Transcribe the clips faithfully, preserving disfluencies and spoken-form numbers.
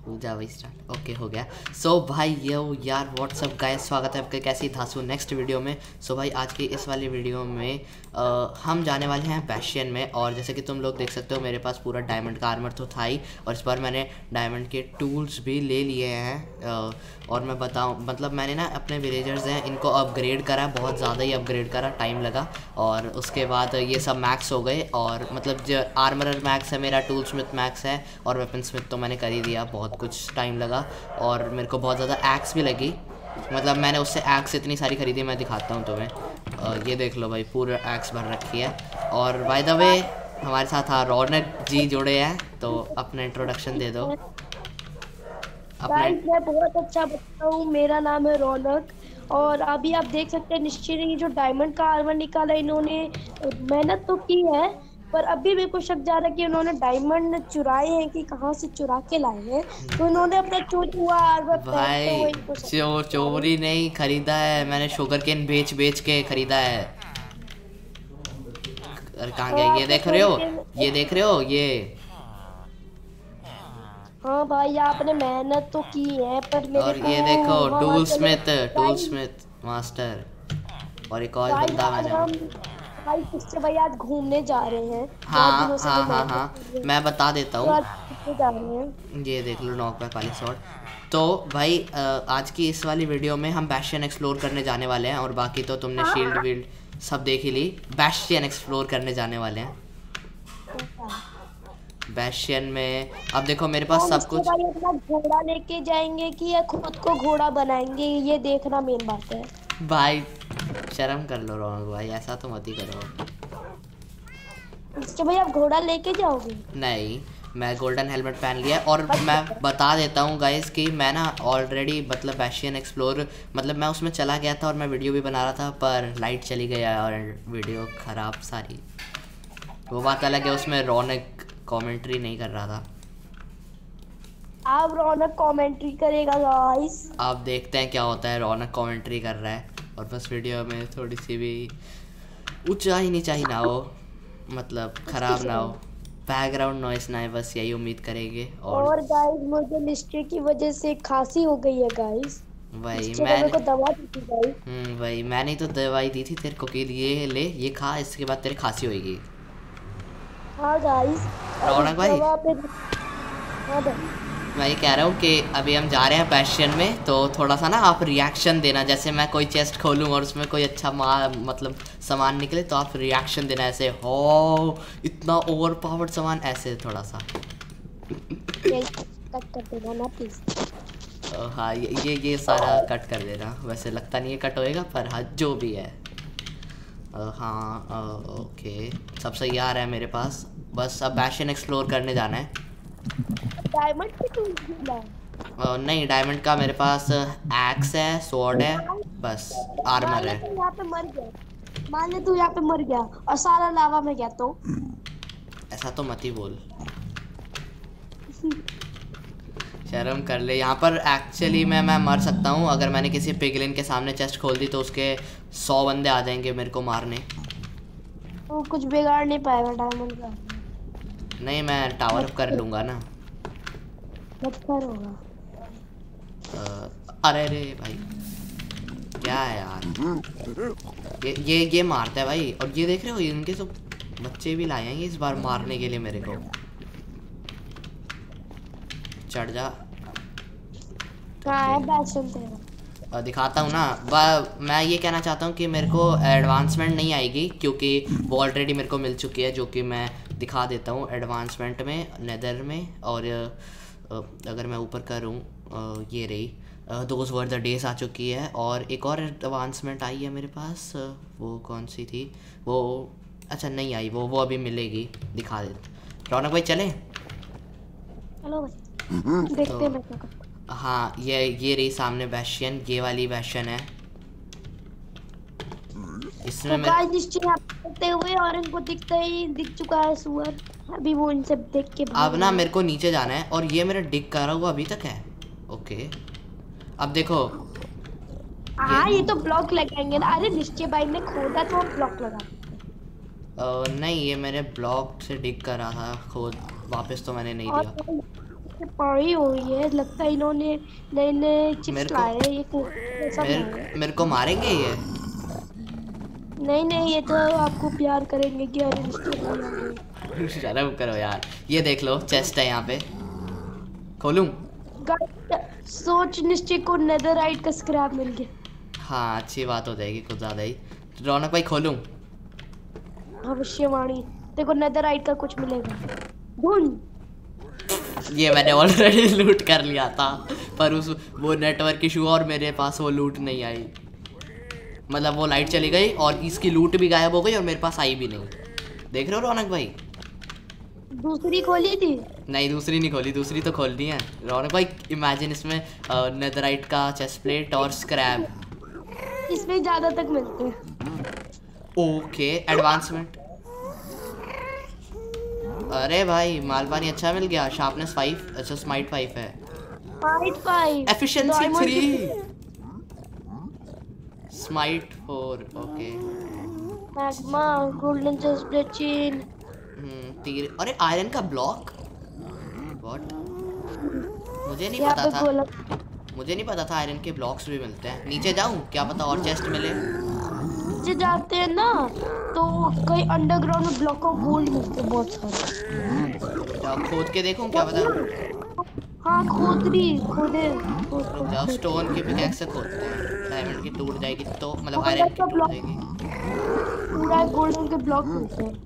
पूजा वही start okay हो गया। सो so, भाई ये यार व्हाट्सअप गाइस, स्वागत है आपके कैसी धासु नेक्स्ट वीडियो में। सो so, भाई आज की इस वाली वीडियो में आ, हम जाने वाले हैं बैशियन में। और जैसे कि तुम लोग देख सकते हो मेरे पास पूरा डायमंड का आर्मर तो था ही, और इस बार मैंने डायमंड के टूल्स भी ले लिए हैं। आ, और मैं बताऊं मतलब मैंने ना अपने विलेजर्स हैं इनको अपग्रेड करा, बहुत ज़्यादा ही अपग्रेड करा, टाइम लगा। और उसके बाद ये सब मैक्स हो गए, और मतलब जो आर्मरर मैक्स है मेरा, टूल स्मिथ मैक्स है, और वेपन स्मिथ तो मैंने कर ही दिया, बहुत कुछ टाइम लगा। और मेरे को बहुत ज़्यादा एक्स भी लगी, मतलब मैंने उससे एक्स इतनी सारी खरीदी, मैं दिखाता हूँ तुम्हें। uh, ये देख लो भाई, पूरा एक्स भर रखी है। और बाय द वे हमारे साथ हाँ रौनक जी जुड़े हैं, तो अपना इंट्रोडक्शन दे दो अपने। मैं बहुत अच्छा बच्चा हूँ, मेरा नाम है रौनक। और अभी आप देख सकते हैं निश्चय ने जो डायमंड का आर्मर निकाला, इन्होंने मेहनत तो की है, पर अभी मेरे को शक जा रहा है कि उन्होंने डायमंड चुराए हैं कि कहाँ से चुरा के लाए हैं। तो इन्होंने अपना चोरी हुआ आर्मर पहनते भाई हुए इनको चो चोरी नहीं खरीदा है मैंने, शुगर केन बेच बेच के खरीदा है। अरे कहाँ तो गया, ये आपने देख रहे हो, के... ये देख रहे हो ये। हाँ भाई, आपने मेहनत तो की है, पर मेरे और को ये देखो वहाँ टूल चलो smith, tool guys. Smith master, और एक और गाइस बंदा आज मैंने। हम भाई किससे भाई आज घूमने जा रहे हैं। बहुत हाँ दिनों से हाँ जो हाँ मेहनत हाँ, कर रहे हैं, मैं बता देता तो हूँ। आज घूमने जा रहे हैं। ये देख लो नॉक बैक वाली शॉट। तो भाई अ, आज की इस वाली वीडियो में हम बैशियन एक्सप्लोर करने जाने वाले हैं, और बाकी तो तुमने शील्ड वील्ड सब देख ही ली। बैशियन एक्सप्लोर करने जाने वाले हैं बैशियन में। अब देखो मेरे पास और सब इसके कुछ। भाई अपना घोड़ा लेके जाएंगे कि या खुद को घोड़ा बनाएंगे, ये देखना मेन बात है। भाई शर्म कर लो रौनक भाई, ऐसा तो मत ही करो। इसके भाई आप घोड़ा लेके जाओगे? नहीं, मैं गोल्डन हेलमेट पहन लिया। और मैं बता देता हूँ गाइस कि मैं ना ऑलरेडी मतलब बैशियन एक्सप्लोर मतलब मैं उसमें चला गया था, और मैं वीडियो भी बना रहा था, पर लाइट चली गई और वीडियो ख़राब सारी। वो बात अलग है, उसमें रौनक कमेंट्री नहीं कर रहा था। आप रौनक कमेंट्री करेगा गाइस। आप देखते हैं क्या होता है, रौनक कमेंट्री कर रहा है, और बस वीडियो में थोड़ी सी भी ऊंचाई नीचाई ना हो, मतलब ख़राब ना हो, बैकग्राउंड नॉइस ना है, बस यही उम्मीद करेंगे। और, और गाइस मुझे निश्चय की वजह से खांसी हो गई है गाइस। वही निश्चय ने मैंने मेरे को दवा दी थी गाइस। हम्म वही मैंने ही तो दवाई दी थी तेरे को कि ये ले, ये खा, इसके बाद तेरी खांसी होएगी। हाँ गाइस, और इस रौनक भाई, दवा पे हाँ भाई। मैं ये कह रहा हूँ कि अभी हम जा रहे हैं बैशियन में, तो थोड़ा सा ना आप रिएक्शन देना, जैसे मैं कोई चेस्ट खोलूँ और उसमें कोई अच्छा मा मतलब सामान निकले, तो आप रिएक्शन देना ऐसे, हो इतना ओवर पावर्ड सामान, ऐसे थोड़ा सा। कट कर देना ना प्लीज। हाँ ये ये ये सारा कट कर देना, वैसे लगता नहीं है कट होएगा, पर हाँ जो भी है। अ, हाँ अ, ओके, सब सही आ रहा है मेरे पास, बस अब बैशियन एक्सप्लोर करने जाना है। डायमंड की टूल्स भी लाए। अ, नहीं, डायमंड का मेरे पास एक्स है, स्वॉर्ड है, बस मान आर्मर ले है। तू यहाँ पे मर गया, मान ले तू यहाँ पे मर गया और सारा लावा में गया तो ऐसा तो मत ही बोल, शर्म कर ले। यहाँ पर एक्चुअली मैं मैं मर सकता हूँ, अगर मैंने किसी पिगलिन के सामने चेस्ट खोल दी तो उसके सौ बंदे आ जाएंगे मेरे को मारने। तो कुछ बिगाड़ नहीं पाएगा डायमंड का। नहीं, मैं टावर अप कर लूँगा ना। बदतर होगा। अ, अरे अरे भाई क्या है यार, ये ये ये मारता है भाई। और ये देख रहे हो, इनके सब बच्चे भी लाए हैं इस बार मारने के लिए मेरे को। चढ़ जा, कहाँ है बैशन तेरा? अ, दिखाता हूँ ना। बा, मैं ये कहना चाहता हूँ कि मेरे को एडवांसमेंट नहीं आएगी, क्योंकि वो ऑलरेडी मेरे को मिल चुकी है, जो कि मैं दिखा देता हूँ एडवांसमेंट में, नेदर में। और अ, अगर मैं ऊपर करूँ, ये रही दोज वर द डेज आ चुकी है। और एक और एडवांसमेंट आई है मेरे पास, अ, वो कौन सी थी वो, अच्छा नहीं आई वो वो अभी मिलेगी, दिखा देते। रौनक भाई चलें? हेलो भाई, देखते हैं मैं क्या करता हूँ। हाँ ये ये रही सामने बैशियन, ये वाली बैशियन है, इसमें तो मैं गाइस निश्चय यहाँ पे करते हुए और इनको दिखता ही दिख चुका है सुअर। अभी वो इनसे देख के भाग अब ना रहा है। मेरे को नीचे जाना है, और ये मेरा डिग करा हुआ अभी तक है। ओके, अब देखो हाँ ये ये तो ब्लॉक लगाएंगे ना। अरे निश्चय भाई ने खोदा तो हम ब्लॉक लगा। अ, नहीं, ये मैंने ब्लॉक से डिग करा था खुद, वापस तो मैंने नहीं और दिया। पानी हो रही है, लगता है इन्होंने नए नए चिप्स मेरे को लाए हैं। ये को- सब लाए हैं। मेरे, मेरे को मारेंगे ये? नहीं नहीं, ये तो आपको प्यार करेंगे कि अरे रिश्ते भाई आ गए। शर्म करो यार। ये देख लो चेस्ट है यहाँ पे, खोलूं? गाइस, सोच निश्चय को नेदरराइट का स्क्रैप मिल गया। हाँ अच्छी बात हो जाएगी कुछ ज़्यादा ही। रौनक भाई खोलूं? भविष्यवाणी, देखो नेदरराइट का कुछ मिलेगा। ढूंढ। ये मैंने ऑलरेडी लूट कर लिया था, पर उस वो नेटवर्क इशू और मेरे पास वो लूट नहीं आई। मतलब वो लाइट चली गई और इसकी लूट भी गायब हो गई और मेरे पास आई भी नहीं। देख रहे हो रौनक भाई? दूसरी खोली थी? नहीं दूसरी नहीं खोली, दूसरी तो खोलनी है रौनक भाई। इमेजिन इसमें नेदराइट का चेस्ट प्लेट और स्क्रैप। इसमें ज्यादा तक मिलते हैं। Okay advancement. अरे भाई मालपानी अच्छा मिल गया। शार्पनेस फाइव, अच्छा स्माइट फाइव है। Fight five, efficiency three, smite four. Okay magma, golden chest plate chain. Hmm तीर। अरे आयरन का ब्लॉक, व्हाट? मुझे नहीं पता था, मुझे नहीं पता था आयरन के ब्लॉक्स भी मिलते हैं। नीचे जाऊं क्या पता और चेस्ट मिले। नीचे जाते हैं ना तो कई अंडरग्राउंड में ब्लॉक ऑफ गोल्ड मिलते हैं बहुत सारे। जाओ खोद के देखूं क्या पता। हाँ खोद रही, खोदे रुक जाओ, स्टोन की पिकैक्स से खोदते हैं। डायमंड की टूट जाएगी तो मतलब आयरन की टूट जाएगी। पूरा गोल्डन के ब्लॉक मिलते हैं।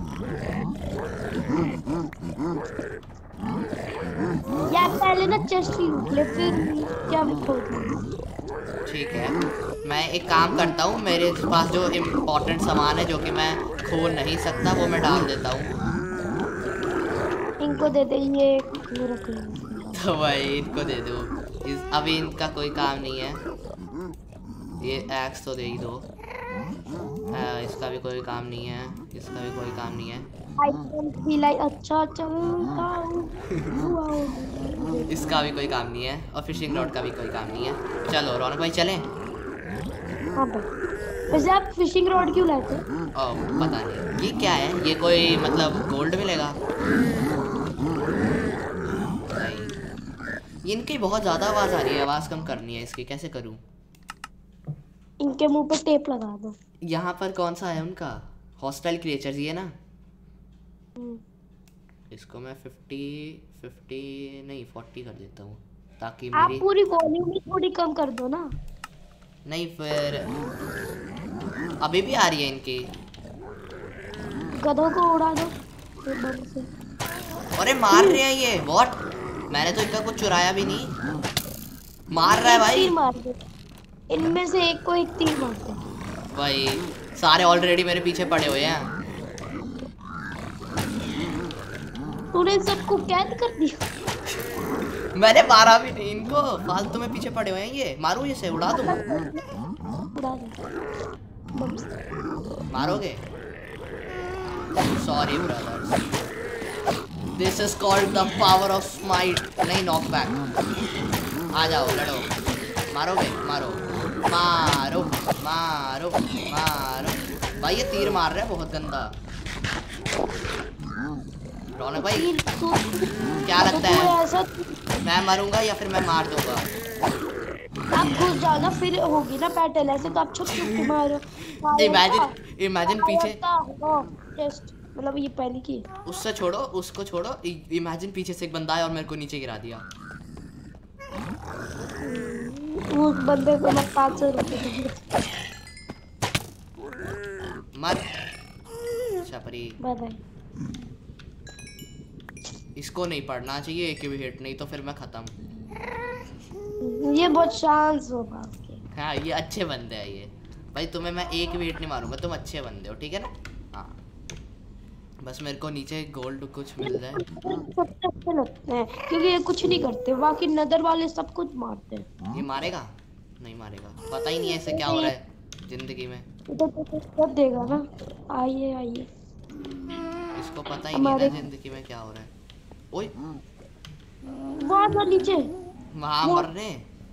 यार पहले ना चेस्ट ही लूट ले, फिर क्या भी खोद ले। ठीक है, मैं एक काम करता हूँ, मेरे पास जो इम्पोर्टेंट सामान है जो कि मैं खोल नहीं सकता वो मैं डाल देता हूँ। इनको दे दे, ये रख लो। तो भाई इनको दे दो, इस अभी इनका कोई काम नहीं है। ये एक्स तो दे ही दो। आ, इसका भी कोई काम नहीं है, इसका भी कोई काम नहीं है। अच्छा चलता इसका भी कोई काम नहीं है और फिशिंग रॉड का भी कोई काम नहीं है। चलो रौनक भाई चलें? हाँ भाई, वैसे आप फिशिंग रॉड क्यों लाते हैं? ओह पता नहीं, ये क्या है? ये कोई मतलब गोल्ड मिलेगा? नहीं, इनकी बहुत ज़्यादा आवाज़ आ रही है, आवाज़ कम करनी है इसकी, कैसे करूँ? इनके मुंह पे टेप लगा दो। यहाँ पर कौन सा है उनका? हॉस्टाइल क्रिएचर्स ये ना। इसको मैं फिफ्टी फिफ्टी नहीं फोर्टी कर देता हूँ ताकि आप मेरी पूरी वॉल्यूम ही थोड़ी कम कर दो ना। नहीं फिर अभी भी आ रही है इनकी। गधों को उड़ा दो बम से। अरे मार रहे हैं ये, व्हाट? मैंने तो इनका कुछ चुराया भी नहीं। मार रहा है भाई। मार दो इनमें से एक को, एक तीर मार दो भाई। सारे ऑलरेडी मेरे पीछे पड़े हुए हैं। तूने सबको कैद कर दिया। मैंने मारा भी नहीं इनको, फालतू में पीछे पड़े हुए हैं ये। मारूं इसे, उड़ा दूं? उड़ा दो। मारोगे? Sorry brother, this is called the power of smite. नहीं नॉक बैक। आ जाओ लड़ो। मारोगे? मारो मारो मारो मारो। भाई ये तीर मार रहा है बहुत गंदा। रौनक भाई क्या लगता है मैं मरूंगा या फिर मैं मार दूंगा? आप घुस जाओ ना, फिर होगी ना बैटल। ऐसे तो आप छुप छुप के मारो। इमेजिन इमेजिन पीछे टेस्ट, मतलब ये पहले की। उससे छोड़ो, उसको छोड़ो। इमेजिन पीछे से एक बंदा आया और मेरे को नीचे गिरा दिया। वो बंदे को मैं पाँच सौ रुपये मत छपरी। इसको नहीं पढ़ना चाहिए एक भी हिट, नहीं तो फिर मैं खत्म। ये बहुत शांत होगा। हाँ ये अच्छे बंदे हैं ये। भाई तुम्हें मैं एक भी हिट नहीं मारूंगा, तुम अच्छे बंदे हो, ठीक है ना? हाँ बस मेरे को नीचे गोल्ड कुछ मिल जाए। सबसे अच्छे लगते हैं क्योंकि ये कुछ नहीं करते, बाकी नदर वाले सब कुछ मारते हैं। ये मारेगा? नहीं मारेगा, पता ही नहीं है इसे क्या हो रहा है जिंदगी में। तो देगा ना। आइए आइए, इसको पता ही नहीं है जिंदगी में क्या हो रहा है। ओए वहाँ ना नीचे वहाँ मरने।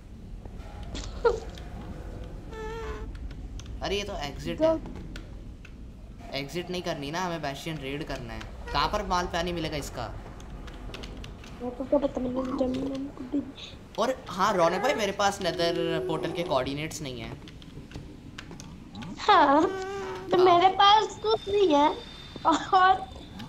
अरे ये तो एग्जिट है। एग्जिट नहीं करनी ना हमें, बैशियन रेड करना है। कहाँ पर माल पानी मिलेगा इसका? तो क्या पता मैंने जमीन को भी। और हाँ रौनक भाई मेरे पास नेदर पोर्टल के कोऑर्डिनेट्स नहीं है। हाँ तो हाँ। मेरे पास कुछ नहीं है और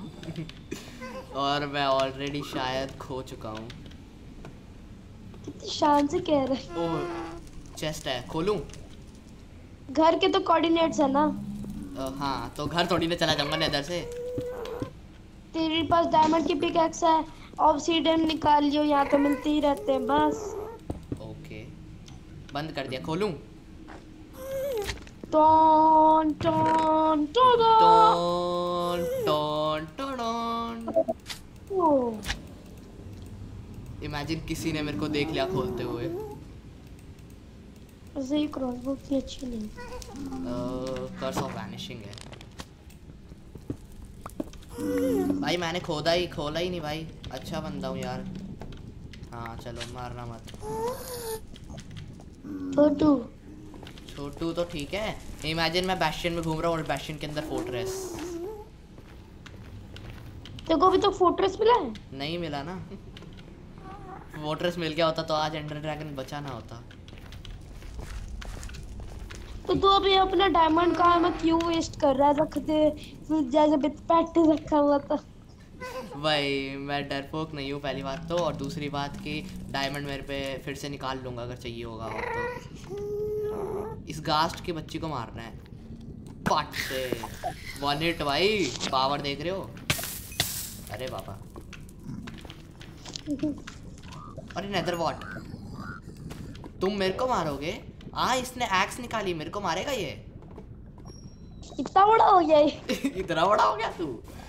और मैं ऑलरेडी शायद खो चुका हूँ। कितनी शान से कह रहे ओह चेस्ट है, खोलूं? घर के तो कोऑर्डिनेट्स है ना। अ, हाँ तो घर थोड़ी ना चला जाऊंगा नेदर से। तेरे पास डायमंड की पिकैक्स है, ऑब्सीडियन निकाल लियो, यहाँ तो मिलते ही रहते हैं बस। ओके बंद कर दिया, खोलूं? टॉन टॉन टॉन टोन टोन टोन। इमेजिन किसी ने मेरे को देख लिया खोलते हुए। वैसे ये क्रॉसबो की अच्छी नहीं। कर्स ऑफ वैनिशिंग है भाई। मैंने खोदा ही खोला ही नहीं भाई। अच्छा बंदा हूँ यार। हाँ चलो मारना मत। छोटू छोटू तो ठीक है। इमेजिन मैं बैस्टियन में घूम रहा हूँ और बैस्टियन के अंदर फोर्ट्रेस। तेरे को अभी तो फोर्ट्रेस मिला है? नहीं मिला ना। फोर्ट्रेस मिल गया होता तो आज एंडर ड्रैगन बचा ना होता। तो तू अभी अपना डायमंड का मैं क्यों वेस्ट कर रहा है? रख दे जैसे पेट रखा हुआ था। भाई मैं डरपोक नहीं हूँ पहली बात तो, और दूसरी बात कि डायमंड मेरे पे फिर से निकाल लूँगा अगर चाहिए होगा और तो। इस गास्ट की बच्ची को मारना है पट से। वन हिट भाई, पावर देख रहे हो? अरे बाबा। अरे नेदर वॉट, तुम मेरे को मारोगे? हाँ इसने एक्स निकाली, मेरे को मारेगा ये? इतना बड़ा हो गया ये। इतना बड़ा हो गया तू?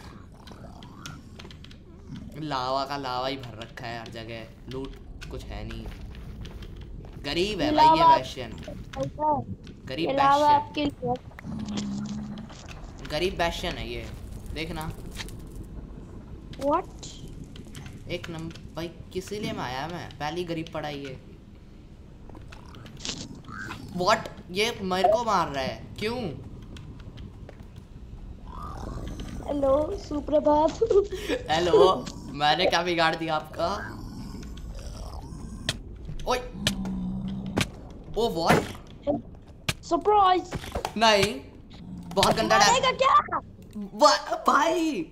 लावा का लावा ही भर रखा है हर जगह, लूट कुछ है नहीं। गरीब है भाई ये बैशियन, गरीब बैशियन, गरीब बैशियन है ये, देखना। What? एक नंबर भाई, किसी लिए में आया मैं? पहली गरीब पड़ा ये। What? ये मेरे को मार रहा है क्यों? हेलो सुप्रभात। हेलो, मैंने क्या बिगाड़ दिया आपका? ओए, ओ व्हाट? सरप्राइज। नहीं, बहुत गंदा मारेगा क्या? भाई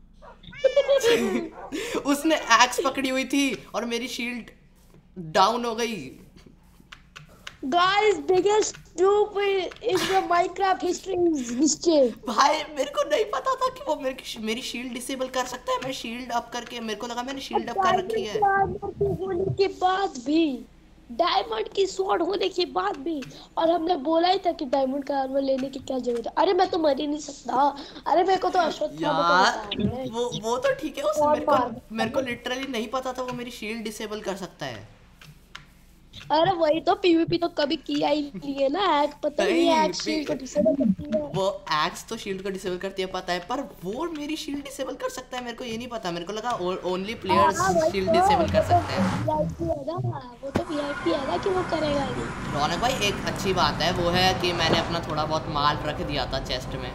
उसने एक्स पकड़ी हुई थी और मेरी शील्ड डाउन हो गई। Guys, biggest noob in the Minecraft history is निश्चय। भाई मेरे को नहीं पता था कि वो मेरी मेरी शील्ड डिसेबल कर सकता है। मैं शील्ड अप करके, मेरे को लगा मैंने शील्ड अप कर रखी है। होने के बाद भी, डायमंड की स्वॉर्ड होने के बाद भी, और हमने बोला ही था कि डायमंड का आर्मर लेने की क्या जरूरत है। अरे मैं तो मर ही नहीं सकता। अरे मेरे को तो अश्वत्थामा यार वो वो तो ठीक है, उसने मेरे को मेरे को लिटरली नहीं पता था वो मेरी शील्ड डिसेबल कर सकता है। अरे वही तो, पीवीपी तो कभी किया ही नहीं है ना। हैक पता नहीं है, हैक शील्ड को डिसेबल करती है। वो एक्स तो शील्ड को डिसेबल करती है पता है, पर वो मेरी शील्ड डिसेबल कर सकता है मेरे को ये नहीं पता। मेरे को लगा ओनली प्लेयर्स शील्ड डिसेबल कर सकते हैं। वो तो वीआईपी है ना कि वो करेगा ही। रौनक भाई एक अच्छी बात है, वो है कि मैंने अपना थोड़ा बहुत माल रख दिया था चेस्ट में,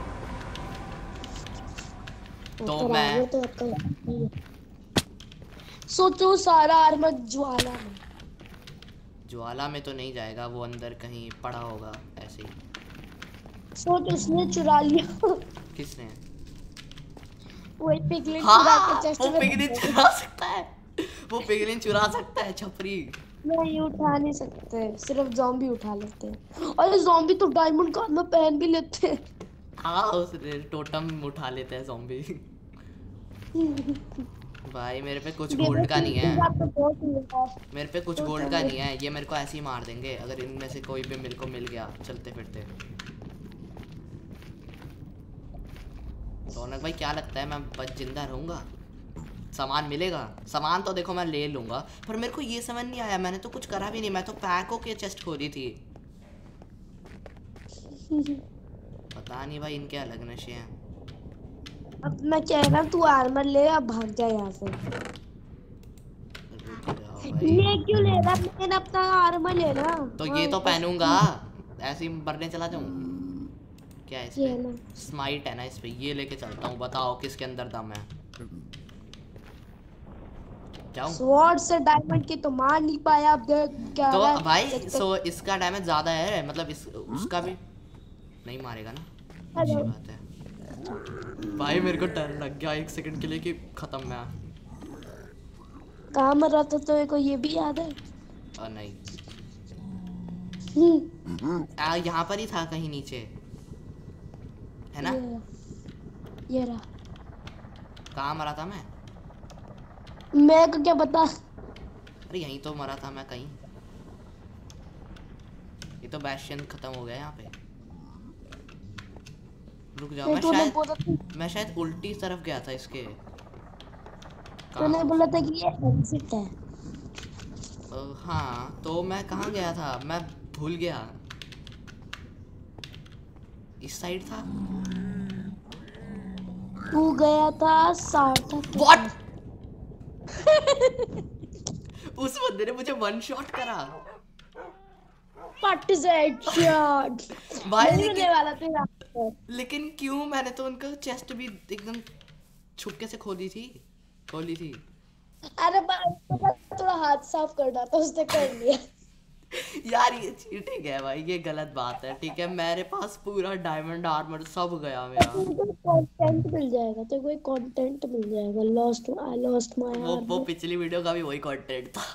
तो मैं सोचो सारा आर्मर ज्वाला में। ज्वाला में तो नहीं जाएगा, वो अंदर कहीं पड़ा होगा ऐसे ही। सोच उसने चुरा लिया। किसने? वही पिगलिन हाँ, चुरा के चेस्ट में। वो पिगलिन चुरा सकता है, वो पिगलिन चुरा सकता है छपरी। नहीं उठा नहीं सकते, सिर्फ ज़ॉम्बी उठा लेते हैं। और ज़ॉम्बी तो डायमंड का आर्मर पहन भी लेते हैं। हाँ उस टोटम उठा लेते हैं ज़ॉम्बी। भाई मेरे पे कुछ गोल्ड का नहीं है, मेरे पे कुछ गोल्ड का नहीं है। ये मेरे को ऐसे ही मार देंगे अगर इनमें से कोई भी मेरे को मिल गया चलते फिरते। रौनक भाई क्या लगता है मैं बच जिंदा रहूंगा? सामान मिलेगा? सामान तो देखो मैं ले लूंगा, पर मेरे को ये समझ नहीं आया, मैंने तो कुछ करा भी नहीं। मैं तो पैकों के चेस्ट खोली थी। पता नहीं भाई इनके अलग नशे हैं। अब मैं कह रहा तू आर्मर ले, अब भाग जा यहाँ से। ये क्यों ले रहा? मैंने अपना आर्मर लेना तो ये तो पहनूंगा, ऐसे ही मरने चला जाऊं क्या? इस पे स्माइट है ना, इस पे ये लेके चलता हूँ। बताओ किसके अंदर दम है? जाऊं? स्वॉर्ड से डायमंड की तो मार नहीं पाया। अब देख क्या तो रहा है। भाई सो इसका डैमेज ज्यादा है, मतलब इस उसका भी नहीं मारेगा ना, अच्छी बात है। भाई मेरे को डर लग गया एक सेकंड के लिए कि खत्म मैं। कहाँ मरा था तो को ये भी याद है? और नहीं हम्म, आ, यहाँ पर ही था कहीं नीचे, है ना? ये रहा। कहाँ मरा था मैं? मैं को क्या पता। अरे यहीं तो मरा था मैं कहीं। ये तो बैशियन खत्म हो गया यहाँ पे। रुक जाओ, मैं तूने शायद बोला था मैं शायद उल्टी तरफ गया था इसके। तूने कहाँ? बोला था कि ये एग्जिट है। अ, हाँ तो मैं कहाँ गया था, मैं भूल गया। इस साइड था। तू गया था सार्थक। What? उस बंदे ने मुझे वन शॉट करा। What is that shot? भाई नहीं लेकिन मिलने वाला तेरा। लेकिन क्यों? मैंने तो उनका चेस्ट भी एकदम छुपके से खोली थी खोली थी। अरे थोड़ा हाथ साफ करना था, उसने कर लिया। यार ये चीटिंग है भाई, ये गलत बात है। ठीक है मेरे पास पूरा डायमंड आर्मर सब गया मेरा। कंटेंट मिल जाएगा तो कोई कंटेंट मिल जाएगा। लॉस्ट आई लॉस्ट माय वो वो पिछली वीडियो का भी वही कंटेंट था।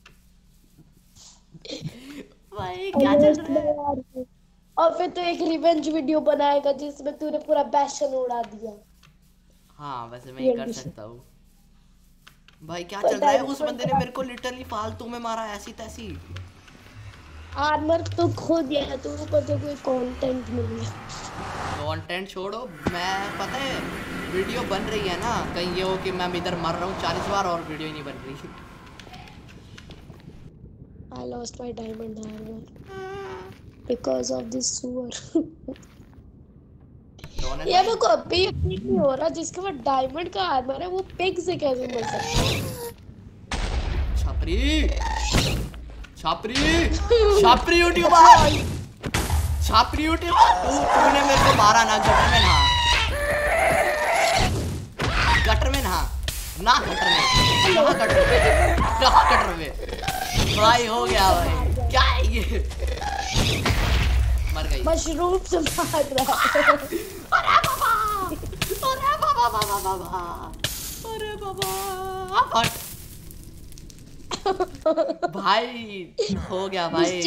भाई क्या चल रहा है? और फिर तो एक रिवेंज वीडियो बनाएगा जिसमें तूने पूरा बैशन उड़ा दिया। हाँ वैसे मैं ये कर सकता हूँ। भाई क्या चल रहा है? उस बंदे ने मेरे को लिटरली फालतू में मारा ऐसी तैसी। आर्मर तो खो दिया तू, पर तो कोई कंटेंट मिल गया। कंटेंट छोड़ो, मैं पता है वीडियो बन रही है ना, कहीं ये हो कि मैं इधर मर रहा हूँ चालीस बार और वीडियो ही नहीं बन रही। I lost my diamond armor because of this sewer. ये मेरे को अभी यकीन नहीं हो रहा जिसके पास डायमंड का आर्मर है वो पिग से कैसे मर सकता है? छपरी छपरी छपरी यूट्यूबर छपरी यूट्यूबर तूने मेरे को मारा ना गटर में नहा गटर में नहा ना गटर में नहा गटर में नहा गटर में। भाई हो गया भाई, क्या है ये? मर गई। मशरूम से मार रहा है। अरे बाबा अरे बाबा बाबा बाबा अरे बाबा फट। भाई हो गया भाई।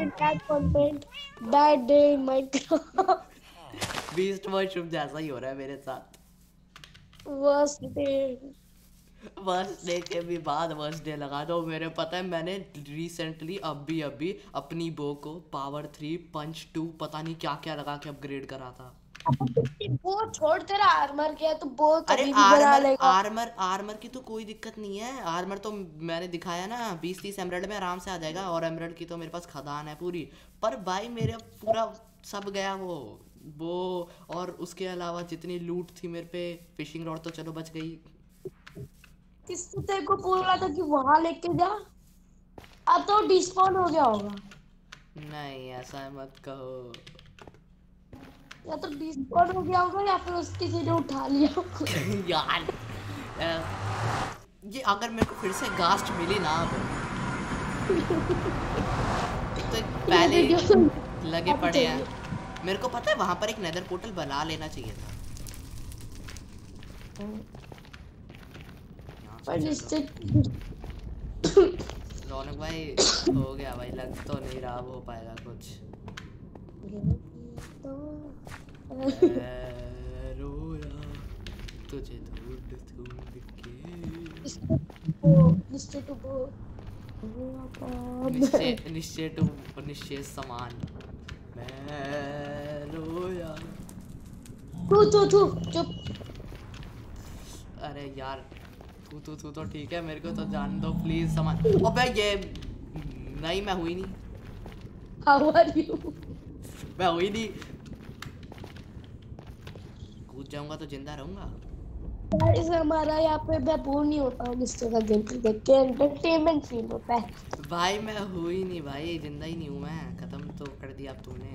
Bad day in Minecraft. Beast mushroom जैसा ही हो रहा है मेरे साथ। वर्स्ट डे वर्स्ट डे के भी बाद वर्स्ट डे लगा दो मेरे। पता है मैंने रिसेंटली अभी अभी अपनी बो को पावर थ्री पंच टू पता नहीं क्या क्या लगा के अपग्रेड करा था। वो छोड़, तेरा आर्मर क्या है तो वो अरे कभी भी बना आर्मर लेगा। आर्मर आर्मर की तो कोई दिक्कत नहीं है। आर्मर तो मैंने दिखाया ना बीस तीस एमराल्ड में आराम से आ जाएगा, और एमराल्ड की तो मेरे पास खदान है पूरी। पर भाई मेरा पूरा सब गया वो वो और उसके अलावा जितनी लूट थी मेरे पे। फिशिंग रॉड तो चलो बच गई। किसने तेरे को बोल रहा था कि वहां लेके जा? अब तो डिस्पॉन हो गया होगा। नहीं ऐसा मत कहो। या तो डिस्पॉन हो गया होगा या फिर उसकी किसी ने उठा लिया होगा। यार ये अगर मेरे को फिर से गास्ट मिली ना अब तो पहले लगे पड़े हैं। मेरे को पता है वहां पर एक नेदर पोर्टल बना लेना चाहिए था। रौनक भाई हो गया भाई, लग तो नहीं रहा हो पाएगा कुछ। रोया तुझे ढूंढ ढूंढ के निश्चय निश्चय टू निश्चय समान मैं रोया। तू तू तू चुप। अरे यार तू तू तू तो ठीक है, मेरे को तो जान दो प्लीज समान। अबे ये नहीं, मैं हुई नहीं। How are you? मैं हुई नहीं। कूद जाऊंगा तो जिंदा रहूंगा। गाइस हमारा यहाँ पे मैं बोर नहीं होता हूँ इस तरह गेम देख के, एंटरटेनमेंट फील होता है। भाई मैं हुई नहीं भाई, जिंदा ही नहीं हूँ मैं। खत्म तो कर दिया अब तूने।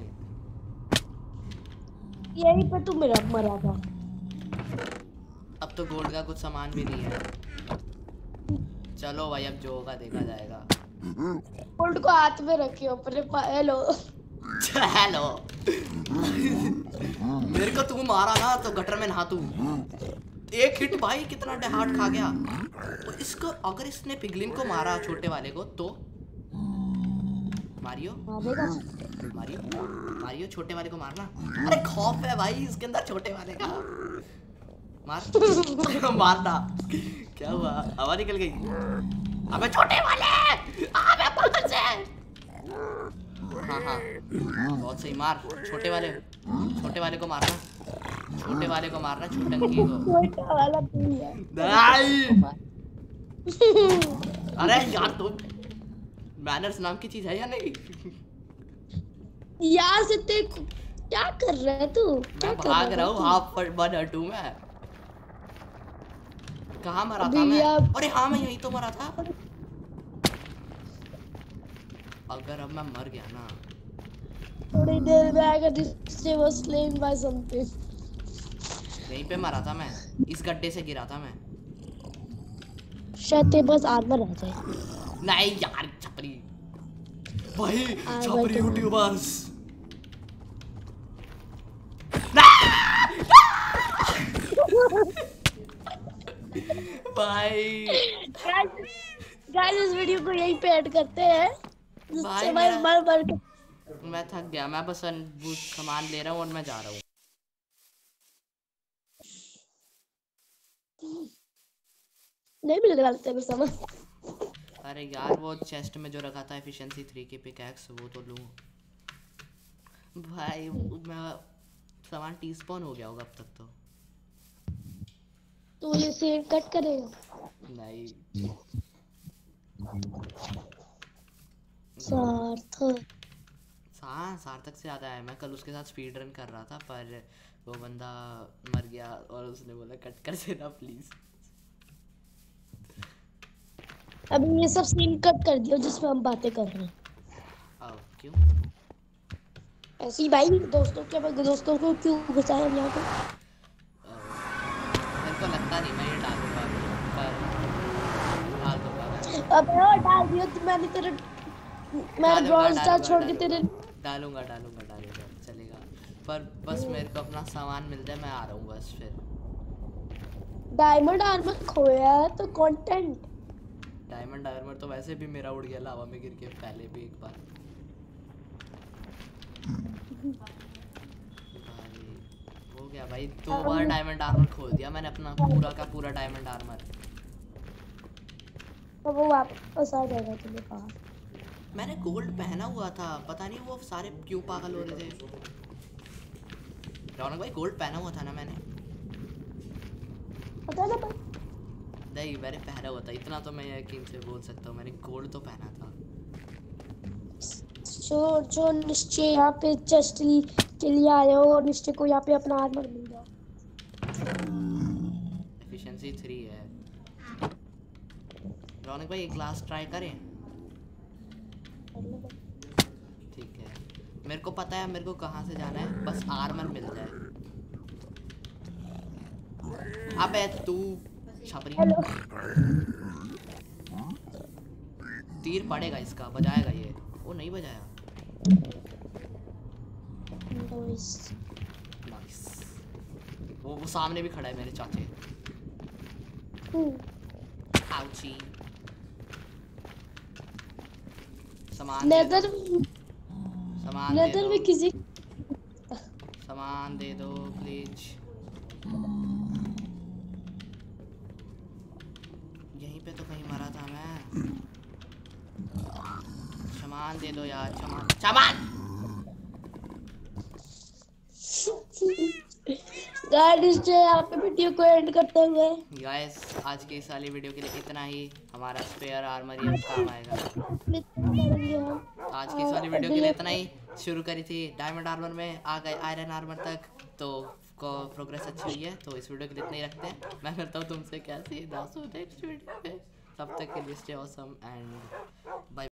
यही पे तू मेरा मरा था। अब तो गोल्ड का कुछ सामान भी नहीं है। चलो भाई अब जो होगा देखा जाएगा। गोल्ड को हाथ में रखियो अपने। Hello hello. मेरे को तू मारा ना तो गटर में नहा तू। एक हिट भाई कितना हार्ट खा गया। इसको अगर इसने पिगलिन को मारा छोटे वाले को तो मारियो मारियो मारियो छोटे वाले को मारना। अरे खौफ है भाई इसके अंदर छोटे वाले का। मार मारना। क्या हुआ हवा निकल गई। अबे छोटे वाले अबे पागल से। हाँ हाँ बहुत सही मार छोटे वाले छोटे वाले को मारना छोटे वाले को मारना छोटंकी को। छोटा वाला तू है। नहीं अरे यार तुम मैनर्स नाम की चीज है या नहीं। यार से ते क्या कर रहा है तू। मैं भाग रहा हूँ हाफ पर वन और टू में। कहाँ मरा था मैं। अरे हाँ मैं यही तो मरा था। अगर अब मैं मर गया ना थोड़ी देर में आएगा जिससे वो स्लेन बाय समथिंग। यहीं पे मरा था मैं। इस गड्ढे से गिरा था मैं। शायद ते बस आर्मर आ जाए। नहीं यार छपरी भाई छपरी यूट्यूबर्स। भाई गाइस इस वीडियो को यहीं पे ऐड करते हैं। भाई मर मर मर के मैं थक गया। मैं बस सामान ले रहा हूँ और मैं जा रहा हूँ। नहीं मिल रहा तेरे सामान। अरे यार वो चेस्ट में जो रखा था एफिशिएंसी थ्री की पिकैक्स वो तो लूँ भाई। मैं सामान टी स्पॉन हो गया होगा अब तक तो। तो ये सेव कट करेगा। नहीं सार्थक हाँ सार्थक से याद आया मैं कल उसके साथ स्पीड रन कर रहा था पर वो बंदा मर गया और उसने बोला कट कर देना प्लीज। अभी ये सब सीन कट कर दियो जिसमें हम बातें कर रहे हैं। आओ क्यों ऐसे ही भाई दोस्तों के दोस्तों को क्यों घुसाया हम यहाँ पे। मेरे को लगता नहीं मैं ये डालूंगा पर डाल दूंगा। अब और डाल दियो तो मैंने तेरे मैं ब्रॉल स्टार छोड़ के तेरे डालूंगा डालूंगा डालूंगा चलेगा पर बस मेरे को अपना सामान मिल जाए मैं आ रहा हूँ बस। फिर डायमंड आर्मर खोया है तो कंटेंट। डायमंड आर्मर तो वैसे भी मेरा उड़ गया लावा में गिर के पहले भी एक बार। भाई हो गया भाई दो बार डायमंड आर्मर खोल दिया मैंने अपना पूरा का पूरा डायमंड आर्मर। तो वो वापस आ जाएगा तुम्हें पास। मैंने गोल्ड पहना हुआ था पता नहीं वो सारे क्यों पागल हो रहे थे। रौनक भाई गोल्ड पहना हुआ था ना मैंने। पता ना पर नहीं मैंने पहना हुआ था इतना तो मैं यकीन से बोल सकता हूँ मैंने गोल्ड तो पहना था। जो जो निश्चय यहाँ पे चेस्ट के लिए आए हो और निश्चय को यहाँ पे अपना आर्मर मिल गया। एफिशिएंसी थ्री है। रौनक भाई एक ग्लास ट्राई करें। ठीक है मेरे को पता है मेरे को कहाँ से जाना है बस आर्मर मिल जाए। अबे तू छपरी तीर पड़ेगा इसका बजाएगा ये। वो नहीं बजाया। नाइस वो वो सामने भी खड़ा है मेरे चाचे। आउची सामान नेदर सामान नेदर में किसी सामान दे दो प्लीज। यहीं पे तो कहीं मरा था मैं। सामान दे दो यार सामान सामान। गाइस यहाँ पे वीडियो को एंड करते हुए गाइस आज की इस वाली वीडियो के लिए इतना ही। हमारा स्पेयर आर्मर ये काम आएगा। आज की इस वाली वीडियो के लिए इतना ही। शुरू करी थी डायमंड आर्मर में आ गए आयरन आर्मर तक तो को प्रोग्रेस अच्छी हुई है तो इस वीडियो के लिए इतना ही रखते हैं। मैं करता हूँ तुमसे कैसे दासू नेक्स्ट वीडियो में। तब तक के लिए स्टे ऑसम एंड बाय।